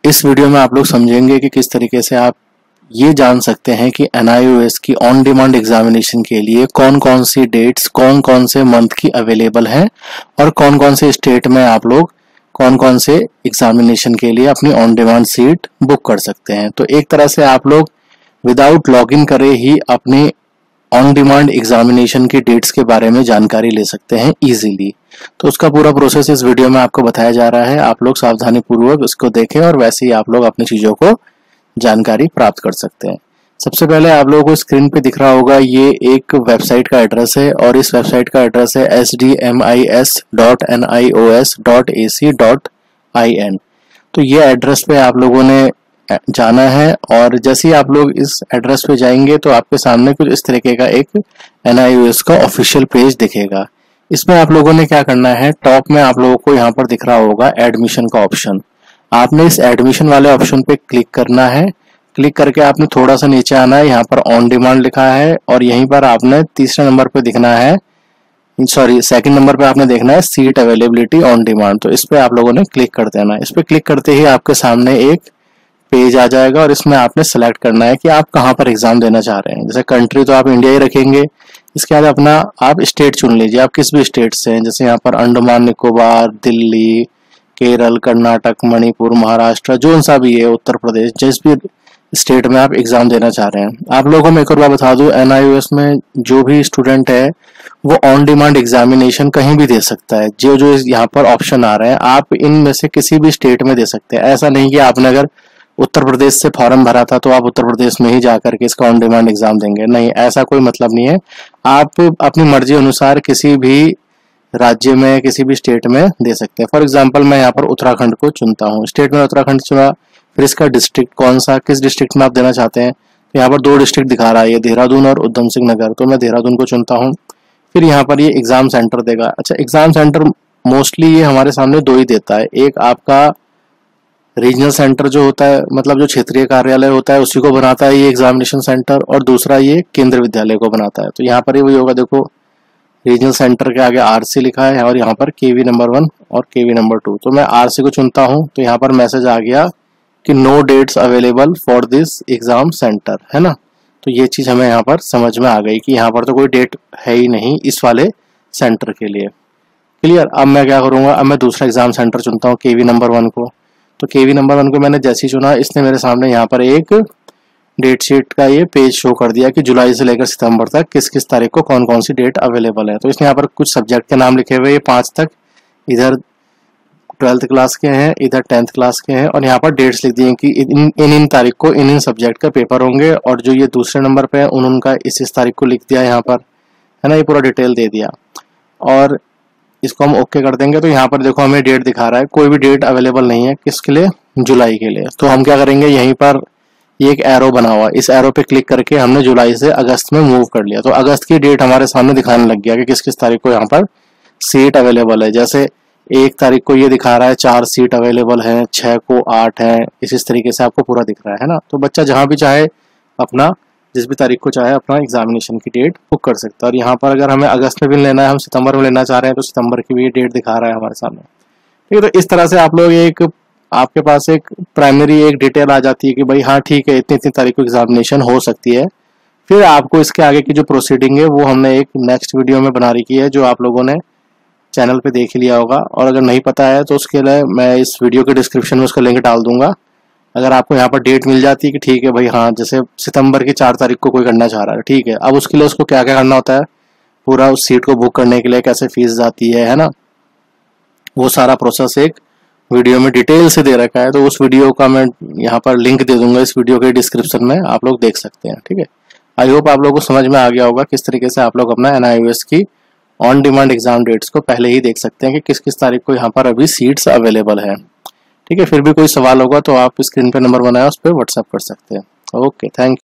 इस वीडियो में आप लोग समझेंगे कि किस तरीके से आप ये जान सकते हैं कि NIOS की ऑन डिमांड एग्जामिनेशन के लिए कौन कौन सी डेट्स कौन कौन से मंथ की अवेलेबल हैं और कौन कौन से स्टेट में आप लोग कौन कौन से एग्जामिनेशन के लिए अपनी ऑन डिमांड सीट बुक कर सकते हैं। तो एक तरह से आप लोग विदाउट लॉगिन करे ही अपनी ऑन डिमांड एग्जामिनेशन की डेट्स के बारे में जानकारी ले सकते हैं इजीली। तो उसका पूरा प्रोसेस इस वीडियो में आपको बताया जा रहा है। आप लोग सावधानी पूर्वक उसको देखें और वैसे ही आप लोग अपनी चीजों को जानकारी प्राप्त कर सकते हैं। सबसे पहले आप लोगों को स्क्रीन पे दिख रहा होगा ये एक वेबसाइट का एड्रेस है और इस वेबसाइट का एड्रेस है sdmis.nios.ac.in। तो ये एड्रेस पे आप लोगों ने जाना है और जैसे ही आप लोग इस एड्रेस पे जाएंगे तो आपके सामने कुछ इस तरीके का एक NIOS का ऑफिशियल पेज दिखेगा। इसमें आप लोगों ने क्या करना है, टॉप में आप लोगों को यहाँ पर दिख रहा होगा एडमिशन का ऑप्शन। आपने इस एडमिशन वाले ऑप्शन पे क्लिक करना है। क्लिक करके आपने थोड़ा सा नीचे आना है, यहाँ पर ऑन डिमांड लिखा है और यहीं पर आपने तीसरे नंबर पे दिखना है, सेकंड नंबर पे आपने देखना है सीट अवेलेबिलिटी ऑन डिमांड। तो इस पे आप लोगों ने क्लिक कर देना है। इस पे क्लिक करते ही आपके सामने एक पेज आ जाएगा और इसमें आपने सेलेक्ट करना है कि आप कहाँ पर एग्जाम देना चाह रहे हैं। जैसे कंट्री तो आप इंडिया ही रखेंगे, इसके बाद अपना आप स्टेट चुन लीजिए, आप किस भी स्टेट से हैं। जैसे यहाँ पर अंडमान निकोबार, दिल्ली, केरल, कर्नाटक, मणिपुर, महाराष्ट्र, जो सा भी है, उत्तर प्रदेश, जिस भी स्टेट में आप एग्जाम देना चाह रहे हैं। आप लोगों को मैं एक और बात बता दूं, NIOS में जो भी स्टूडेंट है वो ऑन डिमांड एग्जामिनेशन कहीं भी दे सकता है। जो जो यहाँ पर ऑप्शन आ रहे हैं आप इनमें से किसी भी स्टेट में दे सकते हैं। ऐसा नहीं कि आपने अगर उत्तर प्रदेश से फॉर्म भरा था तो आप उत्तर प्रदेश में ही जाकर के इसका ऑन डिमांड एग्जाम देंगे, नहीं, ऐसा कोई मतलब नहीं है। आप अपनी मर्जी अनुसार किसी भी राज्य में किसी भी स्टेट में दे सकते हैं। फॉर एग्जांपल मैं यहाँ पर उत्तराखंड को चुनता हूँ, स्टेट में उत्तराखंड चुना, फिर इसका डिस्ट्रिक्ट कौन सा, किस डिस्ट्रिक्ट में आप देना चाहते हैं। तो यहाँ पर 2 डिस्ट्रिक्ट दिखा रहा है, ये देहरादून और उधम सिंह नगर, तो मैं देहरादून को चुनता हूँ। फिर यहाँ पर ये एग्जाम सेंटर देगा। अच्छा, एग्जाम सेंटर मोस्टली ये हमारे सामने 2 ही देता है, एक आपका रीजनल सेंटर जो होता है, मतलब जो क्षेत्रीय कार्यालय होता है उसी को बनाता है ये एग्जामिनेशन सेंटर, और दूसरा ये केंद्र विद्यालय को बनाता है। तो यहाँ पर ये वही होगा, देखो रीजनल सेंटर के आगे RC लिखा है और यहाँ पर KV नंबर 1 और KV नंबर 2। तो मैं RC को चुनता हूँ तो यहाँ पर मैसेज आ गया कि no dates available for this exam centre, है ना। तो ये चीज हमें यहाँ पर समझ में आ गई कि यहाँ पर तो कोई डेट है ही नहीं इस वाले सेंटर के लिए। क्लियर। अब मैं क्या करूंगा, अब मैं दूसरा एग्जाम सेंटर चुनता हूँ KV नंबर 1 को। तो KV नंबर 1 को मैंने जैसे ही चुना, इसने मेरे सामने यहाँ पर एक डेट शीट का ये पेज शो कर दिया कि जुलाई से लेकर सितंबर तक किस किस तारीख को कौन कौन सी डेट अवेलेबल है। तो इसने यहाँ पर कुछ सब्जेक्ट के नाम लिखे हुए, ये 5 तक, इधर 12th क्लास के हैं, इधर 10th क्लास के हैं, और यहाँ पर डेट्स लिख दी हैं कि इन तारीख को इन सब्जेक्ट का पेपर होंगे। और जो ये दूसरे नंबर पे है उनका इस तारीख को लिख दिया यहाँ पर, है ना, ये पूरा डिटेल दे दिया। और इसको हम ओके कर देंगे तो यहाँ पर देखो हमें डेट दिखा रहा है, कोई भी डेट अवेलेबल नहीं है, किसके लिए, जुलाई के लिए। तो हम क्या करेंगे, यहीं पर ये एक एरो बना हुआ है, इस एरो पे क्लिक करके हमने जुलाई से अगस्त में मूव कर लिया। तो अगस्त की डेट हमारे सामने दिखाने लग गया कि किस किस तारीख को यहाँ पर सीट अवेलेबल है। जैसे 1 तारीख को ये दिखा रहा है 4 सीट अवेलेबल है, 6 को 8 है, इस तरीके से आपको पूरा दिख रहा है ना। तो बच्चा जहाँ भी चाहे अपना जिस भी तारीख को चाहे अपना एग्जामिनेशन की डेट बुक कर सकता है। और यहाँ पर अगर हमें अगस्त में भी लेना है, हम सितंबर में लेना चाह रहे हैं, तो सितंबर की भी डेट दिखा रहा है हमारे सामने। ठीक है, तो इस तरह से आप लोग आपके पास एक प्राइमरी एक डिटेल आ जाती है कि भाई हाँ ठीक है, इतनी इतनी तारीख को एग्जामिनेशन हो सकती है। फिर आपको इसके आगे की जो प्रोसीडिंग है वो हमने एक नेक्स्ट वीडियो में बना रखी है, जो आप लोगों ने चैनल पे देख लिया होगा। और अगर नहीं पता है तो उसके लिए मैं इस वीडियो के डिस्क्रिप्शन में उसका लिंक डाल दूंगा। अगर आपको यहाँ पर डेट मिल जाती है कि ठीक है भाई हाँ, जैसे सितंबर की 4 तारीख को कोई करना चाह रहा है, ठीक है, अब उसके लिए उसको क्या क्या करना होता है, पूरा उस सीट को बुक करने के लिए कैसे फीस जाती है ना, वो सारा प्रोसेस एक वीडियो में डिटेल से दे रखा है। तो उस वीडियो का मैं यहाँ पर लिंक दे दूंगा इस वीडियो के डिस्क्रिप्शन में, आप लोग देख सकते हैं। ठीक है, आई होप आप लोगों को समझ में आ गया होगा किस तरीके से आप लोग अपना NIOS की ऑन डिमांड एग्जाम डेट्स को पहले ही देख सकते हैं कि किस किस तारीख को यहाँ पर अभी सीट्स अवेलेबल है। ठीक है, फिर भी कोई सवाल होगा तो आप स्क्रीन पे नंबर बनाया उस पर व्हाट्सएप कर सकते हैं। Okay, thank you.